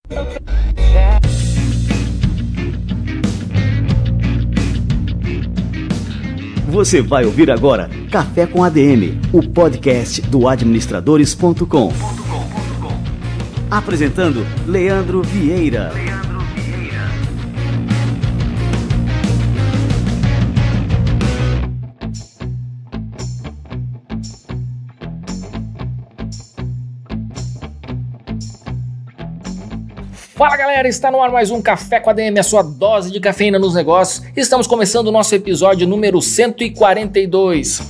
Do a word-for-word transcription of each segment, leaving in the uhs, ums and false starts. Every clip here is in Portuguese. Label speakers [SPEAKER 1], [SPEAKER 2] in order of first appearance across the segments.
[SPEAKER 1] Você vai ouvir agora Café com A D M, o podcast do administradores ponto com. Apresentando Leandro Vieira. Leandro Vieira.
[SPEAKER 2] Fala galera, está no ar mais um Café com A D M, a sua dose de cafeína nos negócios. Estamos começando o nosso episódio número cento e quarenta e dois.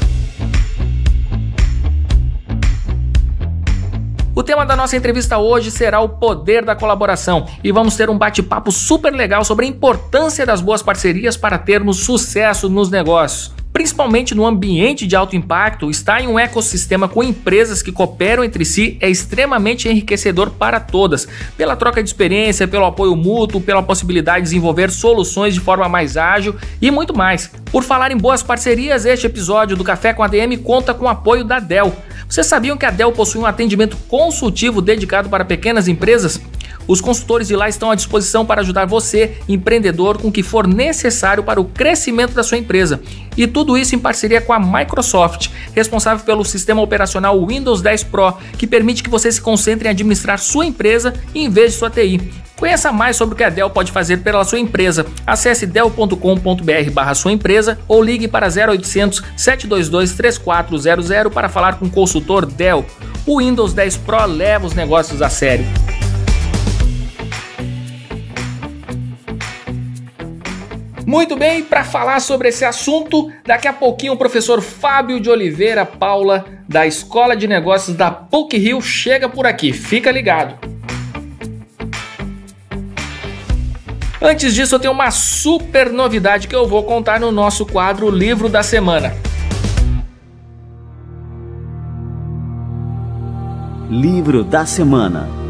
[SPEAKER 2] O tema da nossa entrevista hoje será o poder da colaboração e vamos ter um bate-papo super legal sobre a importância das boas parcerias para termos sucesso nos negócios. Principalmente no ambiente de alto impacto, estar em um ecossistema com empresas que cooperam entre si é extremamente enriquecedor para todas, pela troca de experiência, pelo apoio mútuo, pela possibilidade de desenvolver soluções de forma mais ágil e muito mais. Por falar em boas parcerias, este episódio do Café com A D M conta com o apoio da Dell. Vocês sabiam que a Dell possui um atendimento consultivo dedicado para pequenas empresas? Os consultores de lá estão à disposição para ajudar você, empreendedor, com o que for necessário para o crescimento da sua empresa. E tudo isso em parceria com a Microsoft, responsável pelo sistema operacional Windows dez Pro, que permite que você se concentre em administrar sua empresa em vez de sua T I. Conheça mais sobre o que a Dell pode fazer pela sua empresa. Acesse dell ponto com ponto br barra sua empresa ou ligue para zero oitocentos, sete dois dois, três quatro zero zero para falar com o consultor Dell. O Windows dez Pro leva os negócios a sério. Muito bem, para falar sobre esse assunto, daqui a pouquinho o professor Fábio de Oliveira Paula, da Escola de Negócios da P U C-Rio, chega por aqui. Fica ligado. Antes disso, eu tenho uma super novidade que eu vou contar no nosso quadro Livro da Semana.
[SPEAKER 1] Livro da Semana.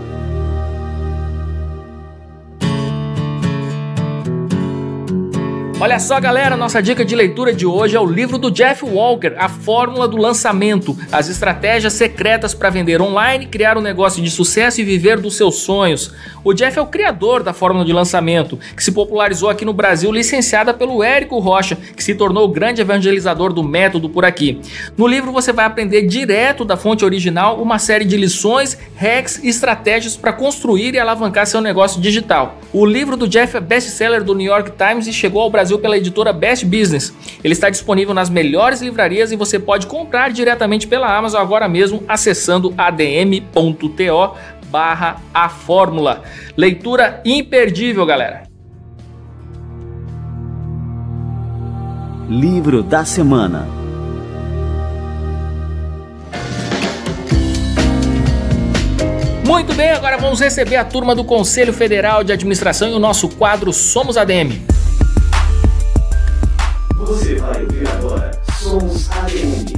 [SPEAKER 2] Olha só galera, nossa dica de leitura de hoje é o livro do Jeff Walker, A Fórmula do Lançamento, as estratégias secretas para vender online, criar um negócio de sucesso e viver dos seus sonhos. O Jeff é o criador da Fórmula de Lançamento, que se popularizou aqui no Brasil, licenciada pelo Érico Rocha, que se tornou o grande evangelizador do método por aqui. No livro você vai aprender direto da fonte original uma série de lições, hacks e estratégias para construir e alavancar seu negócio digital. O livro do Jeff é best-seller do New York Times e chegou ao Brasil pela editora Best Business. Ele está disponível nas melhores livrarias e você pode comprar diretamente pela Amazon agora mesmo acessando adm ponto to barra a fórmula. Leitura imperdível, galera.
[SPEAKER 1] Livro da Semana.
[SPEAKER 2] Muito bem, agora vamos receber a turma do Conselho Federal de Administração e o nosso quadro Somos A D M.
[SPEAKER 1] Você vai ouvir agora Somos A D M.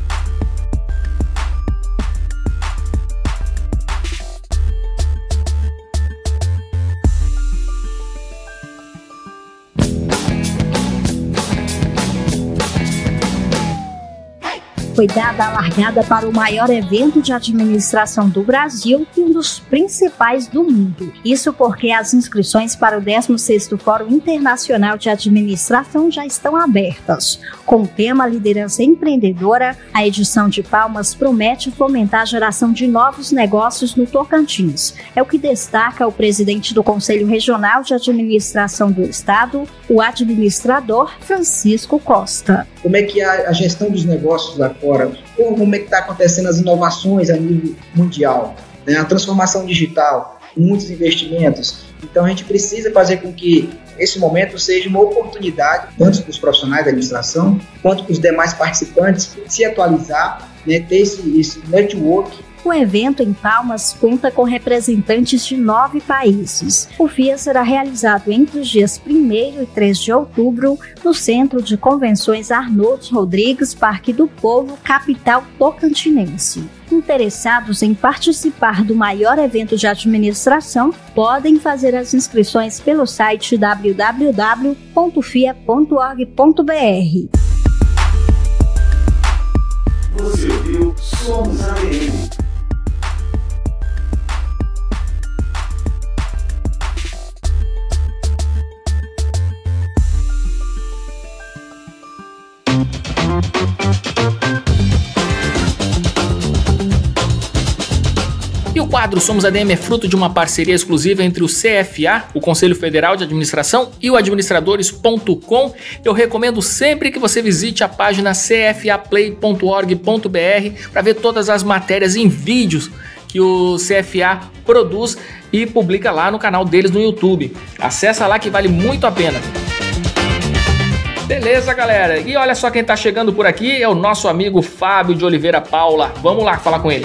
[SPEAKER 3] Foi dada a largada para o maior evento de administração do Brasil e um dos principais do mundo. Isso porque as inscrições para o décimo sexto Fórum Internacional de Administração já estão abertas. Com o tema Liderança Empreendedora, a edição de Palmas promete fomentar a geração de novos negócios no Tocantins. É o que destaca o presidente do Conselho Regional de Administração do Estado, o administrador Francisco Costa.
[SPEAKER 4] Como é que a, a gestão dos negócios lá fora, como é que está acontecendo as inovações a nível mundial, né? A transformação digital, muitos investimentos. Então a gente precisa fazer com que esse momento seja uma oportunidade, tanto para os profissionais da administração, quanto para os demais participantes, se atualizar, né? Ter esse, esse network.
[SPEAKER 3] O evento em Palmas conta com representantes de nove países. O F I A será realizado entre os dias primeiro e três de outubro no Centro de Convenções Arnoldo Rodrigues, Parque do Povo, capital tocantinense. Interessados em participar do maior evento de administração podem fazer as inscrições pelo site w w w ponto f i a ponto org ponto b r.
[SPEAKER 1] Você ouviu Somos A D M.
[SPEAKER 2] o quadro Somos A D M é fruto de uma parceria exclusiva entre o C F A, o Conselho Federal de Administração, e o administradores ponto com. Eu recomendo sempre que você visite a página c f a play ponto org ponto b r para ver todas as matérias em vídeos que o C F A produz e publica lá no canal deles no YouTube. Acessa lá que vale muito a pena. Beleza, galera? E olha só quem tá chegando por aqui, é o nosso amigo Fábio de Oliveira Paula. Vamos lá falar com ele.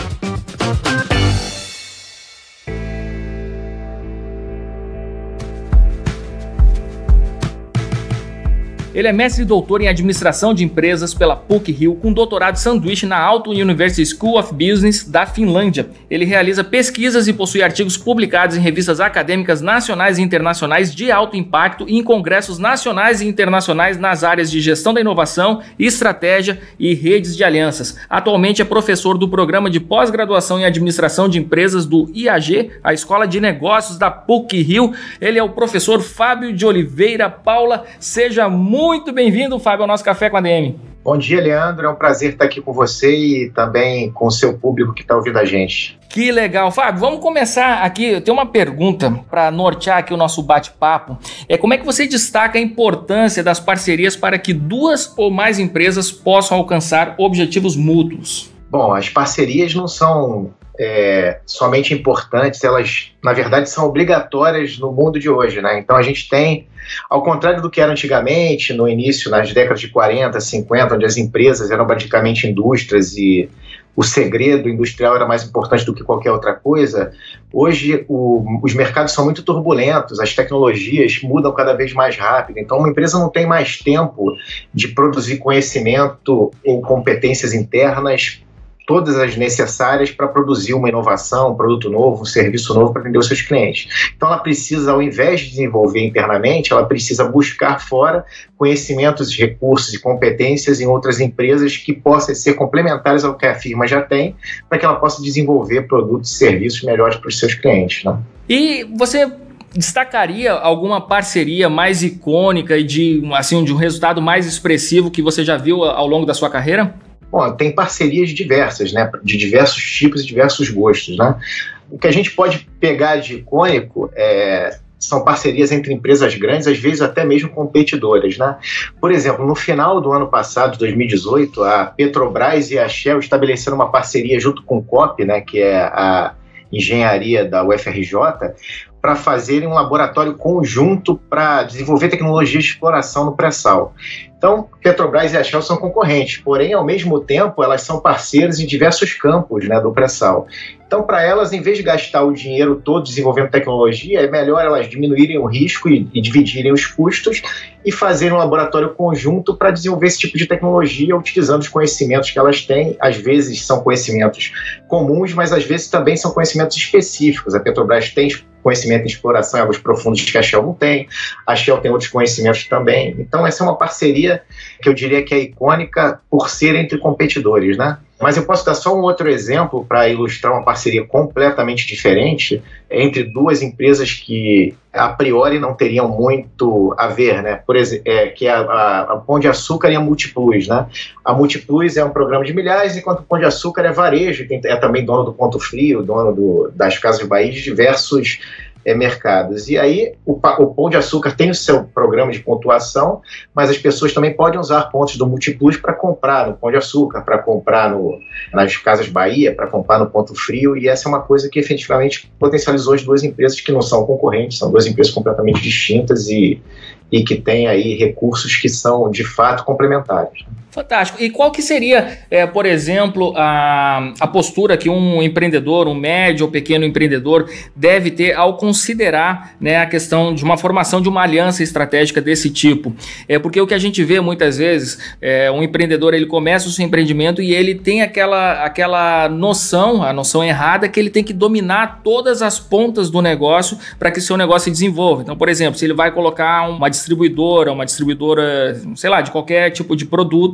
[SPEAKER 2] Ele é mestre e doutor em administração de empresas pela P U C-Rio, com doutorado sanduíche na Aalto University School of Business da Finlândia. Ele realiza pesquisas e possui artigos publicados em revistas acadêmicas nacionais e internacionais de alto impacto e em congressos nacionais e internacionais nas áreas de gestão da inovação, estratégia e redes de alianças. Atualmente é professor do programa de pós-graduação em administração de empresas do I A G, a Escola de Negócios da P U C-Rio. Ele é o professor Fábio de Oliveira Paula. Seja muito Muito bem-vindo, Fábio, ao nosso Café com a D M.
[SPEAKER 5] Bom dia, Leandro. É um prazer estar aqui com você e também com o seu público que está ouvindo a gente.
[SPEAKER 2] Que legal. Fábio, vamos começar aqui. Eu tenho uma pergunta para nortear aqui o nosso bate-papo. É como é que você destaca a importância das parcerias para que duas ou mais empresas possam alcançar objetivos mútuos?
[SPEAKER 5] Bom, as parcerias não são é, somente importantes, elas, na verdade, são obrigatórias no mundo de hoje, né? Então, a gente tem, ao contrário do que era antigamente, no início, nas décadas de quarenta, cinquenta, onde as empresas eram praticamente indústrias e o segredo industrial era mais importante do que qualquer outra coisa, hoje o, os mercados são muito turbulentos, as tecnologias mudam cada vez mais rápido, então uma empresa não tem mais tempo de produzir conhecimento ou competências internas todas as necessárias para produzir uma inovação, um produto novo, um serviço novo para atender os seus clientes. Então ela precisa, ao invés de desenvolver internamente, ela precisa buscar fora conhecimentos, recursos e competências em outras empresas que possam ser complementares ao que a firma já tem, para que ela possa desenvolver produtos e serviços melhores para os seus clientes, né?
[SPEAKER 2] E você destacaria alguma parceria mais icônica e de, assim, de um resultado mais expressivo que você já viu ao longo da sua carreira?
[SPEAKER 5] Bom, tem parcerias diversas, né, de diversos tipos e diversos gostos, né? O que a gente pode pegar de icônico é, são parcerias entre empresas grandes, às vezes até mesmo competidoras, né? Por exemplo, no final do ano passado, dois mil e dezoito, a Petrobras e a Shell estabeleceram uma parceria junto com o C O P, né, que é a engenharia da U F R J, para fazerem um laboratório conjunto para desenvolver tecnologia de exploração no pré-sal. Então, Petrobras e a Shell são concorrentes, porém, ao mesmo tempo, elas são parceiras em diversos campos, né, do pré-sal. Então, para elas, em vez de gastar o dinheiro todo desenvolvendo tecnologia, é melhor elas diminuírem o risco e, e dividirem os custos e fazerem um laboratório conjunto para desenvolver esse tipo de tecnologia utilizando os conhecimentos que elas têm. Às vezes são conhecimentos comuns, mas às vezes também são conhecimentos específicos. A Petrobras tem conhecimento em exploração em águas profundas que a Shell não tem, a Shell tem outros conhecimentos também. Então essa é uma parceria que eu diria que é icônica por ser entre competidores, né? Mas eu posso dar só um outro exemplo para ilustrar uma parceria completamente diferente entre duas empresas que a priori não teriam muito a ver, né? Por exemplo, é, que é a, a, a Pão de Açúcar e a Multiplus, né? A Multiplus é um programa de milhares, enquanto o Pão de Açúcar é varejo, tem, é também dono do Ponto Frio, dono do, das Casas de Bahia, de diversos É, mercados. E aí o, o Pão de Açúcar tem o seu programa de pontuação, mas as pessoas também podem usar pontos do Multiplus para comprar no Pão de Açúcar, para comprar no, nas Casas Bahia, para comprar no Ponto Frio, e essa é uma coisa que efetivamente potencializou as duas empresas que não são concorrentes, são duas empresas completamente distintas e, e que têm aí recursos que são de fato complementares.
[SPEAKER 2] Fantástico. E qual que seria, é, por exemplo, a, a postura que um empreendedor, um médio ou pequeno empreendedor deve ter ao considerar, né, a questão de uma formação de uma aliança estratégica desse tipo? É porque o que a gente vê muitas vezes, é, um empreendedor ele começa o seu empreendimento e ele tem aquela, aquela noção, a noção errada, que ele tem que dominar todas as pontas do negócio para que o seu negócio se desenvolva. Então, por exemplo, se ele vai colocar uma distribuidora, uma distribuidora, sei lá, de qualquer tipo de produto,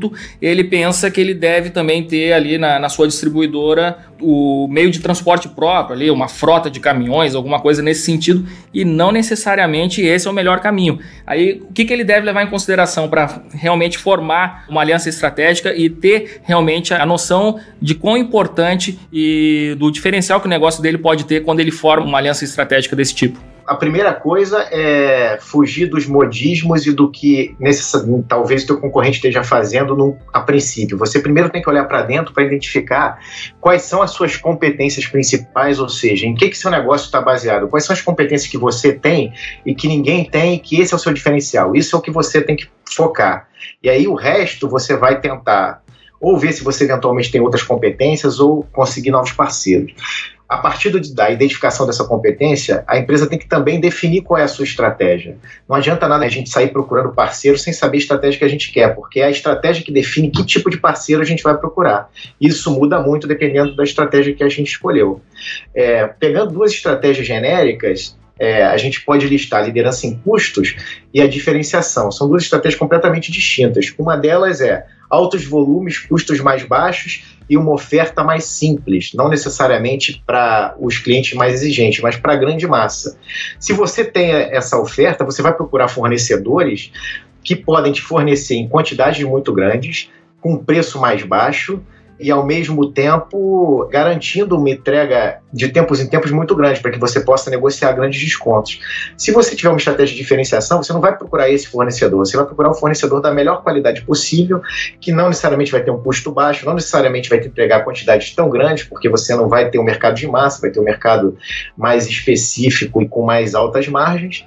[SPEAKER 2] produto, ele pensa que ele deve também ter ali na, na sua distribuidora o meio de transporte próprio, ali, uma frota de caminhões, alguma coisa nesse sentido, e não necessariamente esse é o melhor caminho. Aí, o que, que ele deve levar em consideração para realmente formar uma aliança estratégica e ter realmente a noção de quão importante e do diferencial que o negócio dele pode ter quando ele forma uma aliança estratégica desse tipo?
[SPEAKER 5] A primeira coisa é fugir dos modismos e do que necess... talvez o teu concorrente esteja fazendo no... a princípio. Você primeiro tem que olhar para dentro para identificar quais são as suas competências principais, ou seja, em que, que seu negócio está baseado, quais são as competências que você tem e que ninguém tem, e que esse é o seu diferencial. Isso é o que você tem que focar. E aí o resto você vai tentar ou ver se você eventualmente tem outras competências ou conseguir novos parceiros. A partir do, da identificação dessa competência, a empresa tem que também definir qual é a sua estratégia. Não adianta nada a gente sair procurando parceiro sem saber a estratégia que a gente quer, porque é a estratégia que define que tipo de parceiro a gente vai procurar. Isso muda muito dependendo da estratégia que a gente escolheu. É, pegando duas estratégias genéricas, É, a gente pode listar a liderança em custos e a diferenciação. São duas estratégias completamente distintas. Uma delas é altos volumes, custos mais baixos e uma oferta mais simples, não necessariamente para os clientes mais exigentes, mas para a grande massa. Se você tem essa oferta, você vai procurar fornecedores que podem te fornecer em quantidades muito grandes, com preço mais baixo, e ao mesmo tempo garantindo uma entrega de tempos em tempos muito grande, para que você possa negociar grandes descontos. Se você tiver uma estratégia de diferenciação, você não vai procurar esse fornecedor, você vai procurar um fornecedor da melhor qualidade possível, que não necessariamente vai ter um custo baixo, não necessariamente vai te entregar quantidades tão grandes, porque você não vai ter um mercado de massa, vai ter um mercado mais específico e com mais altas margens.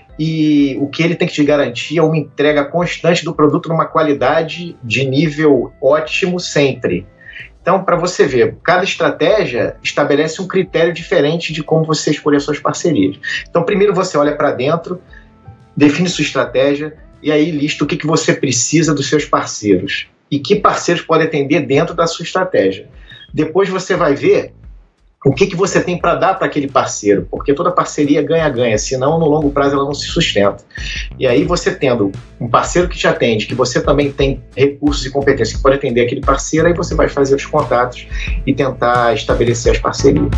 [SPEAKER 5] E o que ele tem que te garantir é uma entrega constante do produto numa qualidade de nível ótimo sempre. Então, para você ver, cada estratégia estabelece um critério diferente de como você escolher suas parcerias. Então, primeiro você olha para dentro, define sua estratégia e aí lista o que, que você precisa dos seus parceiros e que parceiros podem atender dentro da sua estratégia. Depois você vai ver o que, que você tem para dar para aquele parceiro, porque toda parceria ganha-ganha, senão no longo prazo ela não se sustenta. E aí você tendo um parceiro que te atende, que você também tem recursos e competências que pode atender aquele parceiro, aí você vai fazer os contatos e tentar estabelecer as parcerias.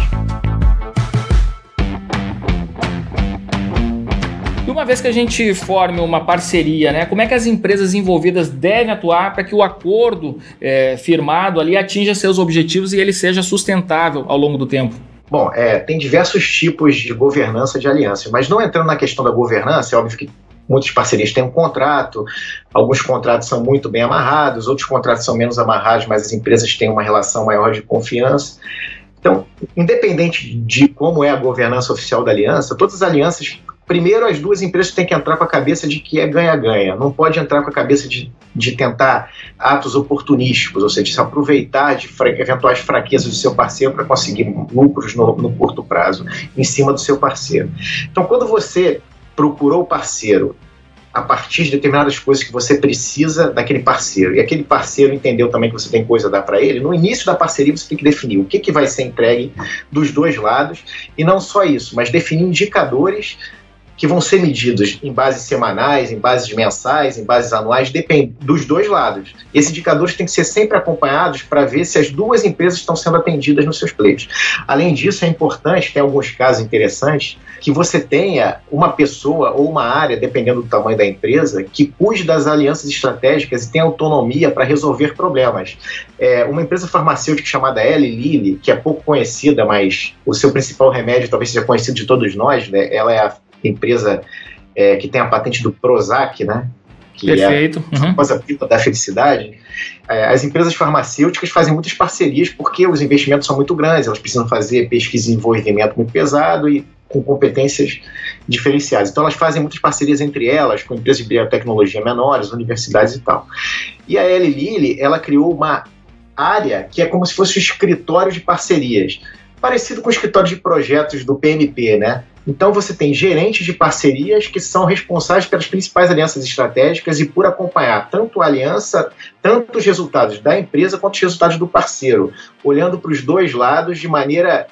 [SPEAKER 2] E uma vez que a gente forme uma parceria, né, como é que as empresas envolvidas devem atuar para que o acordo é, firmado ali atinja seus objetivos e ele seja sustentável ao longo do tempo?
[SPEAKER 5] Bom, é, tem diversos tipos de governança de alianças, mas não entrando na questão da governança, é óbvio que muitas parcerias têm um contrato, alguns contratos são muito bem amarrados, outros contratos são menos amarrados, mas as empresas têm uma relação maior de confiança. Então, independente de como é a governança oficial da aliança, todas as alianças, primeiro as duas empresas têm que entrar com a cabeça de que é ganha-ganha, não pode entrar com a cabeça de, de tentar atos oportunísticos, ou seja, de se aproveitar de fra- eventuais fraquezas do seu parceiro para conseguir lucros no, no curto prazo, em cima do seu parceiro. Então, quando você procurou o parceiro a partir de determinadas coisas que você precisa daquele parceiro, e aquele parceiro entendeu também que você tem coisa a dar para ele, no início da parceria você tem que definir o que, que vai ser entregue dos dois lados, e não só isso, mas definir indicadores que vão ser medidos em bases semanais, em bases mensais, em bases anuais, depende dos dois lados. Esses indicadores têm que ser sempre acompanhados para ver se as duas empresas estão sendo atendidas nos seus pleitos. Além disso, é importante, tem alguns casos interessantes, que você tenha uma pessoa ou uma área, dependendo do tamanho da empresa, que cuide das alianças estratégicas e tenha autonomia para resolver problemas. É, uma empresa farmacêutica chamada Eli Lilly, que é pouco conhecida, mas o seu principal remédio talvez seja conhecido de todos nós, né? Ela é a empresa é, que tem a patente do Prozac, né? Que
[SPEAKER 2] Perfeito.
[SPEAKER 5] é a famosa pipa da felicidade. É, as empresas farmacêuticas fazem muitas parcerias porque os investimentos são muito grandes, elas precisam fazer pesquisa e desenvolvimento muito pesado e com competências diferenciadas. Então elas fazem muitas parcerias entre elas, com empresas de biotecnologia menores, universidades e tal. E a Eli Lilly, ela criou uma área que é como se fosse um escritório de parcerias, parecido com o escritório de projetos do P M P, né? Então você tem gerentes de parcerias que são responsáveis pelas principais alianças estratégicas e por acompanhar tanto a aliança, tanto os resultados da empresa quanto os resultados do parceiro, olhando para os dois lados de maneira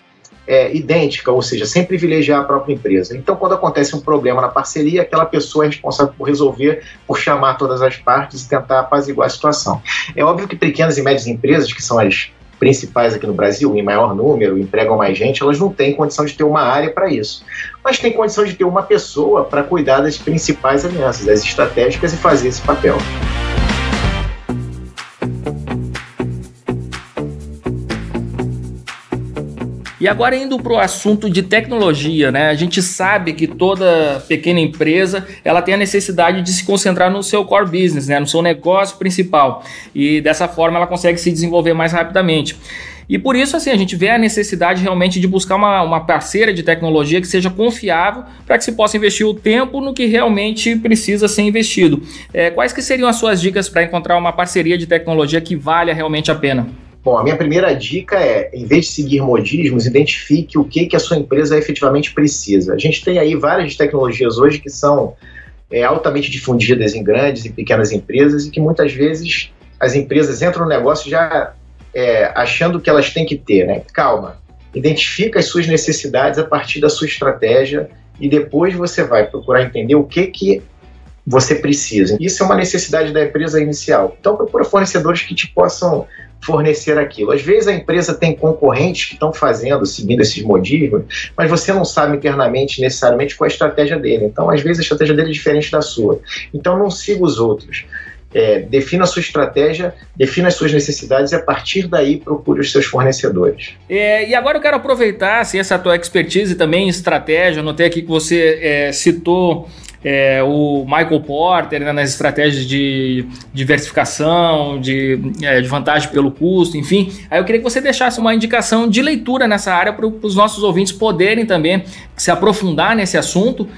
[SPEAKER 5] é, idêntica, ou seja, sem privilegiar a própria empresa. Então, quando acontece um problema na parceria, aquela pessoa é responsável por resolver, por chamar todas as partes e tentar apaziguar a situação. É óbvio que pequenas e médias empresas, que são as principais aqui no Brasil, em maior número, empregam mais gente, elas não têm condição de ter uma área para isso. Mas têm condição de ter uma pessoa para cuidar das principais alianças, das estratégicas e fazer esse papel.
[SPEAKER 2] E agora indo para o assunto de tecnologia, né? A gente sabe que toda pequena empresa ela tem a necessidade de se concentrar no seu core business, né? No seu negócio principal. E dessa forma ela consegue se desenvolver mais rapidamente. E por isso, assim, a gente vê a necessidade realmente de buscar uma, uma parceira de tecnologia que seja confiável para que se possa investir o tempo no que realmente precisa ser investido. É, quais que seriam as suas dicas para encontrar uma parceria de tecnologia que valha realmente a pena?
[SPEAKER 5] Bom, a minha primeira dica é, em vez de seguir modismos, identifique o que, que a sua empresa efetivamente precisa. A gente tem aí várias tecnologias hoje que são é, altamente difundidas em grandes e pequenas empresas e que muitas vezes as empresas entram no negócio já é, achando que elas têm que ter, né? Calma, identifica as suas necessidades a partir da sua estratégia e depois você vai procurar entender o que que você precisa. Isso é uma necessidade da empresa inicial. Então procura fornecedores que te possam fornecer aquilo. Às vezes a empresa tem concorrentes que estão fazendo, seguindo esses modismos, mas você não sabe internamente, necessariamente, qual é a estratégia dele. Então, às vezes, a estratégia dele é diferente da sua. Então, não siga os outros. É, defina a sua estratégia, defina as suas necessidades e, a partir daí, procure os seus fornecedores.
[SPEAKER 2] É, e agora eu quero aproveitar assim, essa tua expertise também em estratégia. Eu notei aqui que você é, citou É, o Michael Porter, né, nas estratégias de diversificação, de, é, de vantagem pelo custo, enfim. Aí eu queria que você deixasse uma indicação de leitura nessa área para os nossos ouvintes poderem também se aprofundar nesse assunto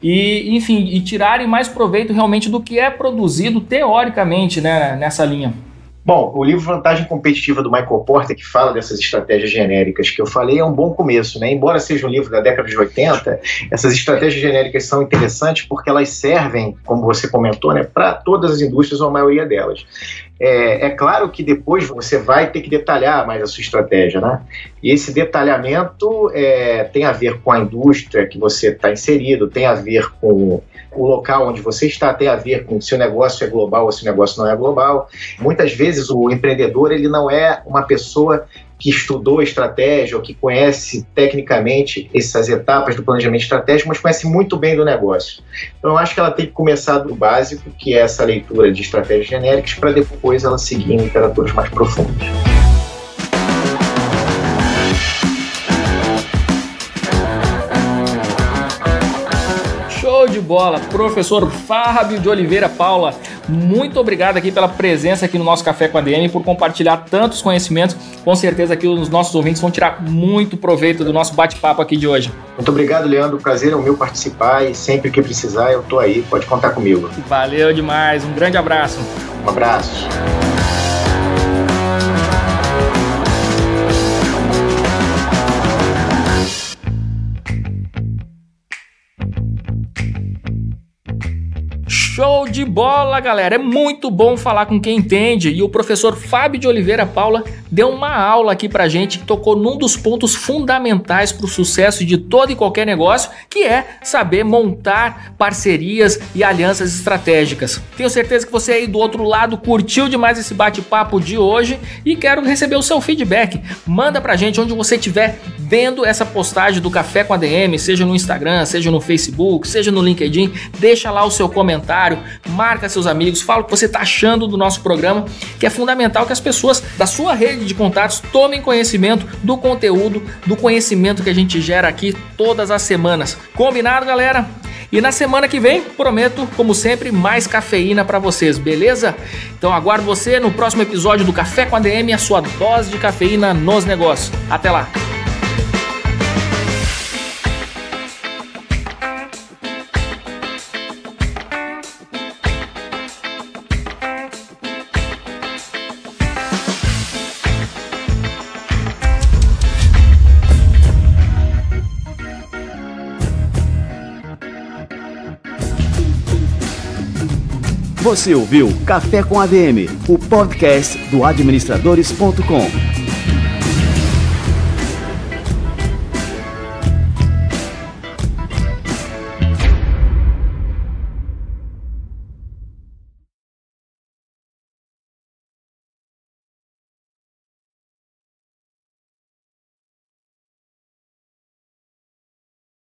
[SPEAKER 2] e, enfim, e tirarem mais proveito realmente do que é produzido teoricamente, né, nessa linha.
[SPEAKER 5] Bom, o livro Vantagem Competitiva do Michael Porter, que fala dessas estratégias genéricas que eu falei, é um bom começo, né? Embora seja um livro da década de oitenta, essas estratégias genéricas são interessantes porque elas servem, como você comentou, né, para todas as indústrias ou a maioria delas. É, é claro que depois você vai ter que detalhar mais a sua estratégia, né? E esse detalhamento é, tem a ver com a indústria que você está inserido, tem a ver com o local onde você está, tem a ver com se o negócio é global ou se o negócio não é global. Muitas vezes o empreendedor ele não é uma pessoa que estudou estratégia ou que conhece tecnicamente essas etapas do planejamento estratégico, mas conhece muito bem do negócio. Então eu acho que ela tem que começar do básico, que é essa leitura de estratégias genéricas, para depois ela seguir em literaturas mais profundas.
[SPEAKER 2] Show de bola, professor Fábio de Oliveira Paula, muito obrigado aqui pela presença aqui no nosso Café com a D M, por compartilhar tantos conhecimentos. Com certeza que os nossos ouvintes vão tirar muito proveito do nosso bate-papo aqui de hoje.
[SPEAKER 5] Muito obrigado, Leandro, o prazer é o meu participar e sempre que precisar eu tô aí, pode contar comigo.
[SPEAKER 2] Valeu demais, um grande abraço.
[SPEAKER 5] Um abraço.
[SPEAKER 2] Show de bola, galera! É muito bom falar com quem entende e o professor Fábio de Oliveira Paula deu uma aula aqui pra gente que tocou num dos pontos fundamentais para o sucesso de todo e qualquer negócio, que é saber montar parcerias e alianças estratégicas. Tenho certeza que você aí do outro lado curtiu demais esse bate-papo de hoje e quero receber o seu feedback. Manda pra gente onde você estiver vendo essa postagem do Café com a D M, seja no Instagram, seja no Facebook, seja no LinkedIn, deixa lá o seu comentário, marca seus amigos, fala o que você está achando do nosso programa, que é fundamental que as pessoas da sua rede de contatos tomem conhecimento do conteúdo, do conhecimento que a gente gera aqui todas as semanas. Combinado, galera? E na semana que vem, prometo, como sempre, mais cafeína para vocês, beleza? Então aguardo você no próximo episódio do Café com a D M, a sua dose de cafeína nos negócios. Até lá!
[SPEAKER 1] Você ouviu Café com A D M, o podcast do administradores ponto com.